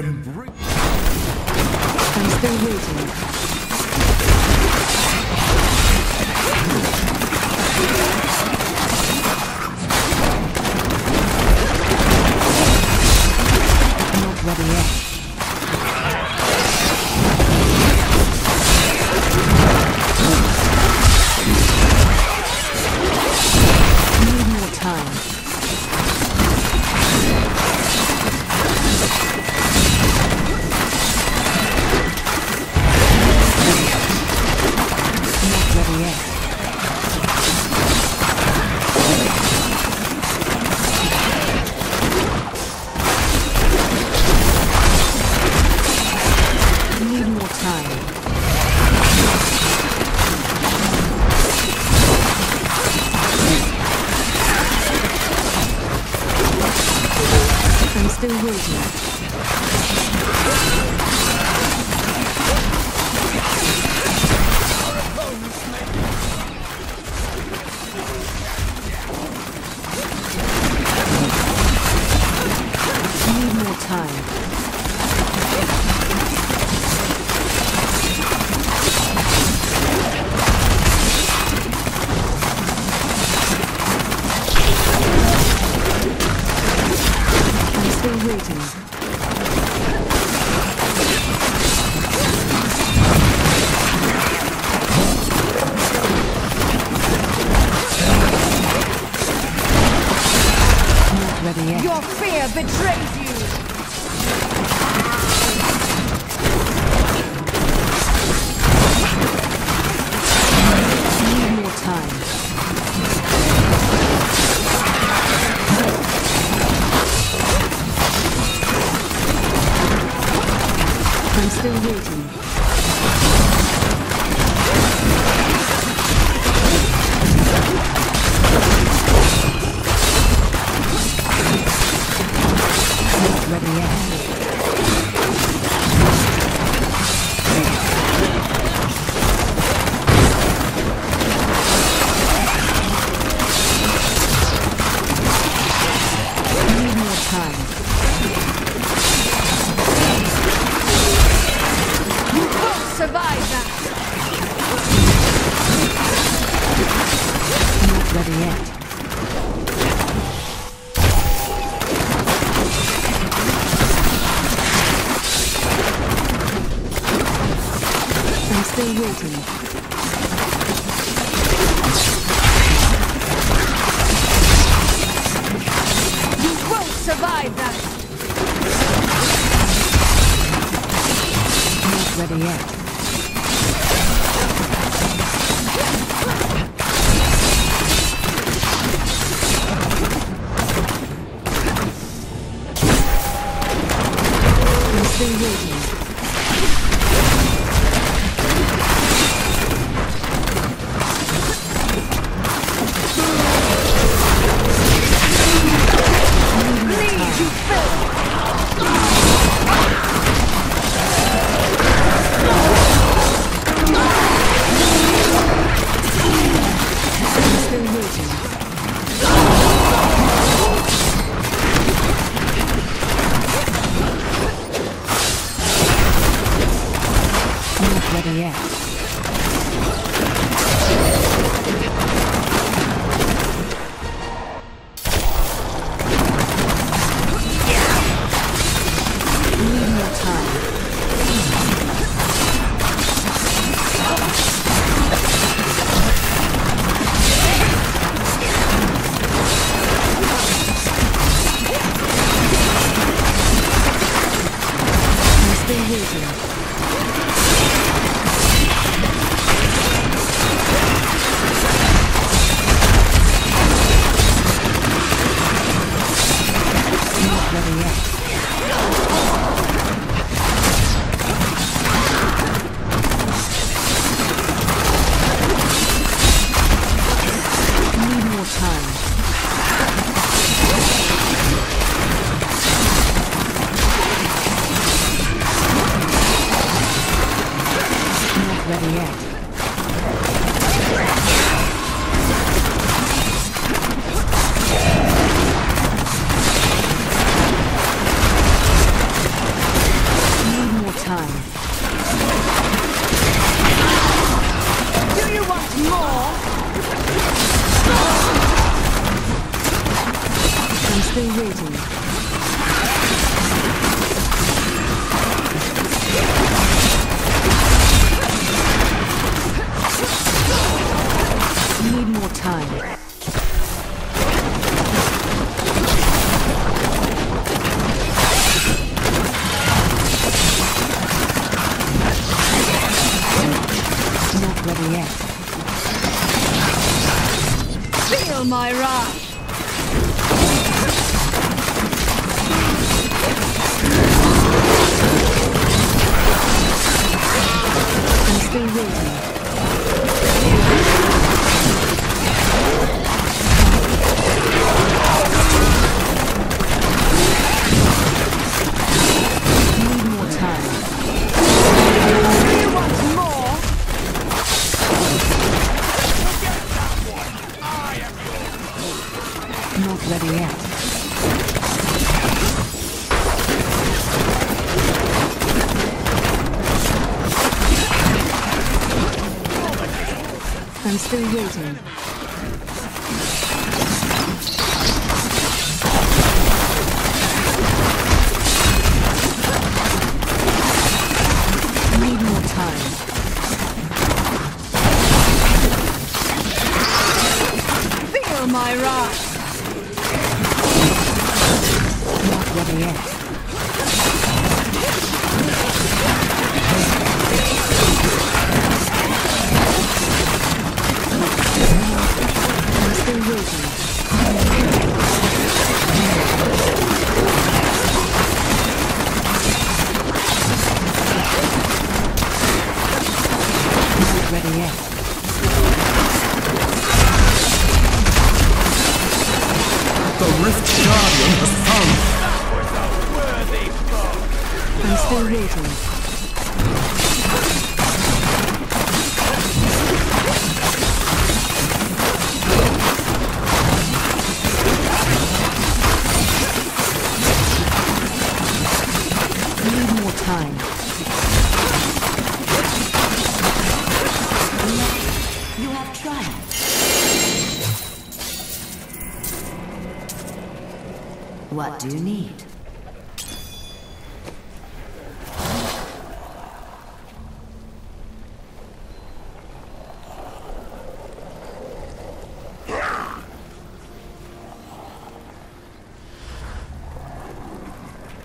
I'm still waiting. Not ready yet. Need more time. Still waiting. Need more time. Waiting. Not ready yet. Your fear betrays you! Need more time. I'm still waiting. Not ready yet. Need more time. Survive that! Not ready yet. I'm still waiting. You won't survive that! Not ready yet. I'm still waiting. Please, you filth! still waiting. Need more time. Not ready yet. Feel my wrath! I'm still waiting. Need more time. You want more? Not ready yet. I'm still waiting. Need more time. Feel my wrath! Not ready yet. I'm still waiting. Not ready yet. The Rift Guardian has found. I'm still waiting. Need more time. You have triumphed. What do you need?